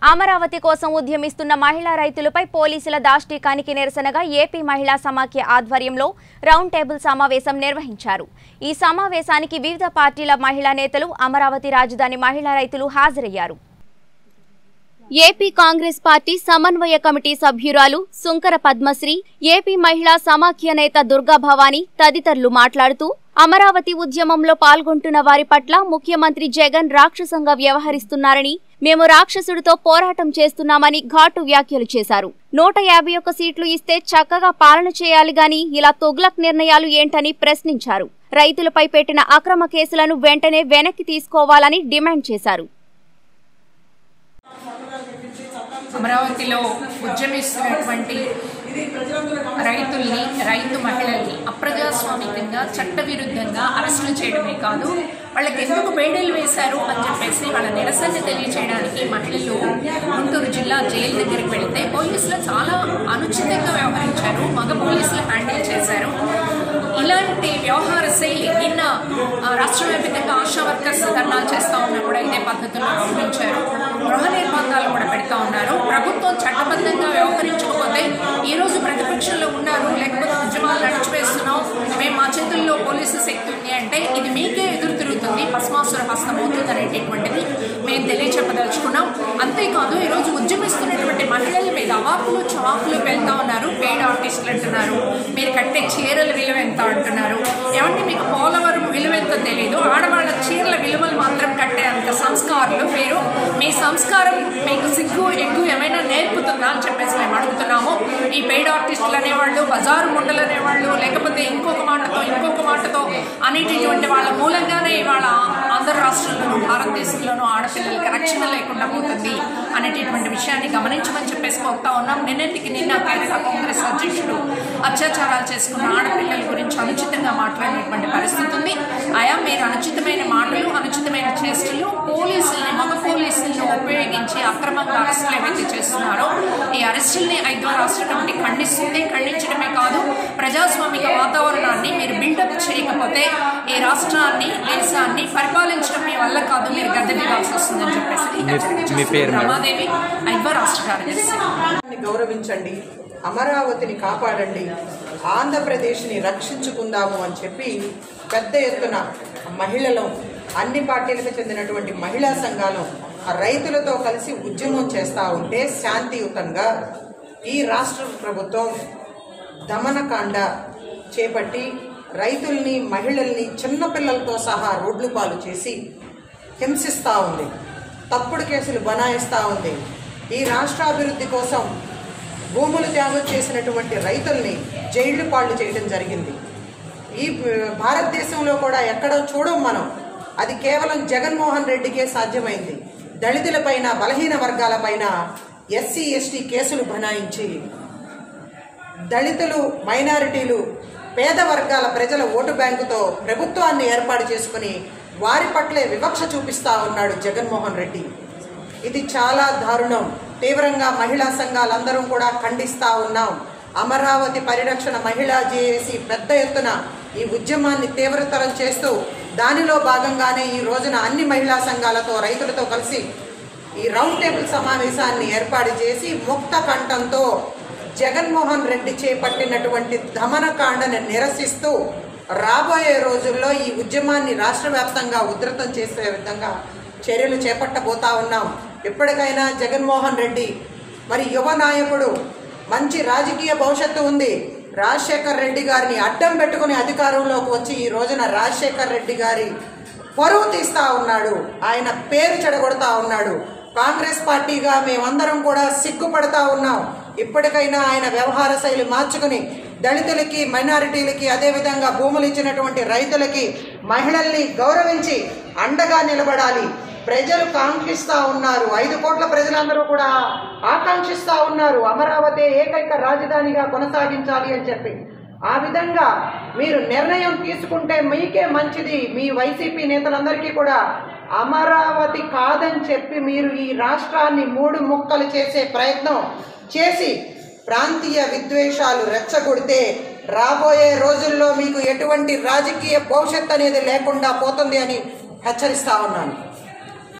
అమరావతి కోసం ఉద్యమిస్తున్న మహిళా రైతులపై పోలీసుల దాష్టీకానికి నిరసనగా ఏపీ మహిళా సమాఖ్య ఆధ్వర్యంలో రౌండ్ టేబుల్ సమావేశం నిర్వహించారు। ఈ సమావేశానికి వివిధ పార్టీల మహిళా నేతలు, అమరావతి రాజధాని మహిళా రైతులు హాజరయ్యారు। ఏపీ కాంగ్రెస్ పార్టీ సమన్వయ కమిటీ సభ్యురాలు సుంకర పద్మశ్రీ, ఏపీ మహిళా సమాఖ్య నేత దుర్గా భవానీ తదితరులు మాట్లాడుతూ అమరావతి ఉద్యమంలో పాల్గొంటున్న వారి పట్ల ముఖ్యమంత్రి జగన్ రాక్షసంగా వ్యవహరిస్తున్నారని, మేము రాక్షసుడితో పోరాటం చేస్తున్నామని ఘాటు వ్యాఖ్యలు చేశారు। 151 సీట్లు ఇస్తే చక్కగా పాలన చేయాలి గాని ఇలా తొగ్లక్ నిర్ణయాలు ఏంటని ప్రశ్నించారు। రైతులపై పెట్టిన అక్రమ కేసులను వెంటనే వెనక్కి తీసుకోవాలని డిమాండ్ చేశారు। అమరావతిలో ఉద్యమిస్తున్నటువంటి రైతుల్ని, రైతు మహిళల్ని అప్రజాస్వామికంగా, చట్టవిరుద్ధంగా అరెస్టులు చేయడమే కాదు, వాళ్ళకి ఎందుకు బేడీలు వేశారు అని చెప్పేసి వాళ్ళ నిరసన తెలియచేయడానికి మహిళలు గుంటూరు జిల్లా జైలు దగ్గరికి వెళితే పోలీసులు చాలా అనుచితంగా వ్యవహరించారు, మగ పోలీసులు హ్యాండిల్ చేశారు। ఇలాంటి వ్యవహార శైలి నిన్న రాష్ట్ర వ్యాప్తంగా ఆశా వర్కర్స్ ధర్నాలు చేస్తూ ఉన్నా కూడా ఇదే పద్ధతుల్లో గమనించారు। గృహ నిర్బంధాలు కూడా పెడతా ఉన్నారు। ప్రభుత్వం చట్టబద్ధంగా వ్యవహరించకపోతే ఈ రోజు ప్రతిపక్షంలో ఉన్నారు, లేకపోతే ఉద్యమాలు నడిచివేస్తున్నాం, మేము మా చేతుల్లో పోలీసు శక్తి ఉంది అంటే ఇది మీకే ఎదురు తిరుగుతుంది, భస్మాసుర హస్తం అవుతుంది అనేటటువంటిది మేము తెలియచెప్పదలుచుకున్నాం। అంతేకాదు ఈరోజు ఉద్యమిస్తున్నటువంటి మహిళల మీద అవాకులు చవాకులు వెళ్తా ఉన్నారు। పెయిడ్ ఆర్టిస్టులు అంటున్నారు, మీరు కట్టే చీరల విలువ ఎంత అంటున్నారు। ఏమంటే మీకు పోలవరం విలువ ఎంతో తెలియదు, ఆడవాళ్ళ చీరల విలువలు మాత్రం కట్టే అంత సంస్కారాలు మీరు, మీ సంస్కారం మీకు సిగ్గు ఎగ్గు ఏమైనా నేర్పుతుందా అని చెప్పేసి మేము అడుగుతున్నాము। ఈ పెయిడ్ ఆర్టిస్టులు అనేవాళ్ళు, బజారు ముండలు అనేవాళ్ళు, లేకపోతే ఇంకొక మాటతో అనేటటువంటి వాళ్ళ మూలంగానే ఇవాళ ఆంధ్ర రాష్ట్రంలోనూ భారతదేశంలోనూ ఆడపిల్లలకి రక్షణ లేకుండా పోతుంది అనేటటువంటి విషయాన్ని గమనించమని చెప్పేసి కోరుతా ఉన్నాం। నిన్నటికి నిన్న కేరళ కాంగ్రెస్ అధ్యక్షుడు అత్యాచారాలు చేసుకున్న ఆడపిల్లల గురించి అనుచితంగా మాట్లాడినటువంటి పరిస్థితి ఉంది। ఆయా మీరు అనుచితమైన మాటలు, అనుచితమైన చేష్టలు, మగ పోలీసులను ఉపయోగించి అక్రమంగా అరెస్టులు ఏవైతే చేస్తున్నారో ఈ అరెస్టుల్ని 5వ రాష్ట్ర కమిటీ ఖండిస్తుంది। ఖండించడమే కాదు, ప్రజాస్వామిక వాతావరణాన్ని మీరు బిల్డప్ చేయకపోతే ఈ రాష్ట్రాన్ని, దేశాన్ని పరిపాలించడం మీ వల్ల కాదు, మీరు గద్దె దిగాల్సి వస్తుందని చెప్పేసి రమాదేవి 5వ రాష్ట్ర కార్యదర్శి। గౌరవించండి, అమరావతిని కాపాడండి, ఆంధ్రప్రదేశ్ని రక్షించుకుందాము అని చెప్పి పెద్ద ఎత్తున మహిళలు, అన్ని పార్టీలకు చెందినటువంటి మహిళా సంఘాలు రైతులతో కలిసి ఉద్యమం చేస్తూ ఉంటే శాంతియుతంగా ఈ రాష్ట్ర ప్రభుత్వం దమనకాండ చేపట్టి రైతుల్ని, మహిళల్ని, చిన్నపిల్లలతో సహా రోడ్లు పాలు చేసి హింసిస్తూ ఉంది, తప్పుడు కేసులు బనాయిస్తూ ఉంది। ఈ రాష్ట్రాభివృద్ధి కోసం భూములు త్యాగం చేసినటువంటి రైతుల్ని జైళ్లు పాళ్ళు చేయడం జరిగింది। ఈ భారతదేశంలో కూడా ఎక్కడో చూడం మనం, అది కేవలం జగన్మోహన్ రెడ్డికే సాధ్యమైంది। దళితులపైన, బలహీన వర్గాలపైన ఎస్సీ ఎస్టీ కేసులు బనాయించి దళితులు, మైనారిటీలు, పేద వర్గాల ప్రజల ఓటు బ్యాంకుతో ప్రభుత్వాన్ని ఏర్పాటు చేసుకుని వారి పట్లే వివక్ష చూపిస్తా ఉన్నాడు జగన్మోహన్ రెడ్డి। ఇది చాలా దారుణం। తీవ్రంగా మహిళా సంఘాలందరం కూడా ఖండిస్తా ఉన్నాం। అమరావతి పరిరక్షణ మహిళా జేఏసీ పెద్ద ఎత్తున ఈ ఉద్యమాన్ని తీవ్రతరం చేస్తూ దానిలో భాగంగానే ఈ రోజున అన్ని మహిళా సంఘాలతో, రైతులతో కలిసి ఈ రౌండ్ టేబుల్ సమావేశాన్ని ఏర్పాటు చేసి ముక్త కంఠంతో జగన్మోహన్ రెడ్డి చేపట్టినటువంటి దమనకాండను నిరసిస్తూ రాబోయే రోజుల్లో ఈ ఉద్యమాన్ని రాష్ట్ర వ్యాప్తంగా ఉధృతం చేసే విధంగా చర్యలు చేపట్టబోతా ఉన్నాం। ఎప్పటికైనా జగన్మోహన్ రెడ్డి మరి యువ నాయకుడు, మంచి రాజకీయ భవిష్యత్తు ఉంది, రాజశేఖర్ రెడ్డి గారిని అడ్డం పెట్టుకుని అధికారంలోకి వచ్చి ఈ రోజున రాజశేఖర్ రెడ్డి గారి పరువు తీస్తా ఉన్నాడు, ఆయన పేరు చెడగొడతా ఉన్నాడు। కాంగ్రెస్ పార్టీగా మేమందరం కూడా సిగ్గుపడతా ఉన్నాం। ఇప్పటికైనా ఆయన వ్యవహార శైలి మార్చుకుని దళితులకి, మైనారిటీలకి, అదేవిధంగా భూములు ఇచ్చినటువంటి రైతులకి, మహిళల్ని గౌరవించి అండగా నిలబడాలి। ప్రజలు కాంక్షిస్తా ఉన్నారు, 5 కోట్ల ప్రజలందరూ కూడా ఆకాంక్షిస్తా ఉన్నారు అమరావతి ఏకైక రాజధానిగా కొనసాగించాలి అని చెప్పి। ఆ విధంగా మీరు నిర్ణయం తీసుకుంటే మీకే మంచిది। మీ వైసీపీ నేతలందరికీ కూడా అమరావతి కాదని చెప్పి మీరు ఈ రాష్ట్రాన్ని 3 ముక్కలు చేసే ప్రయత్నం చేసి ప్రాంతీయ విద్వేషాలు రెచ్చగొడితే రాబోయే రోజుల్లో మీకు ఎటువంటి రాజకీయ భవిష్యత్తు అనేది లేకుండా పోతుంది అని హెచ్చరిస్తా ఉన్నాను।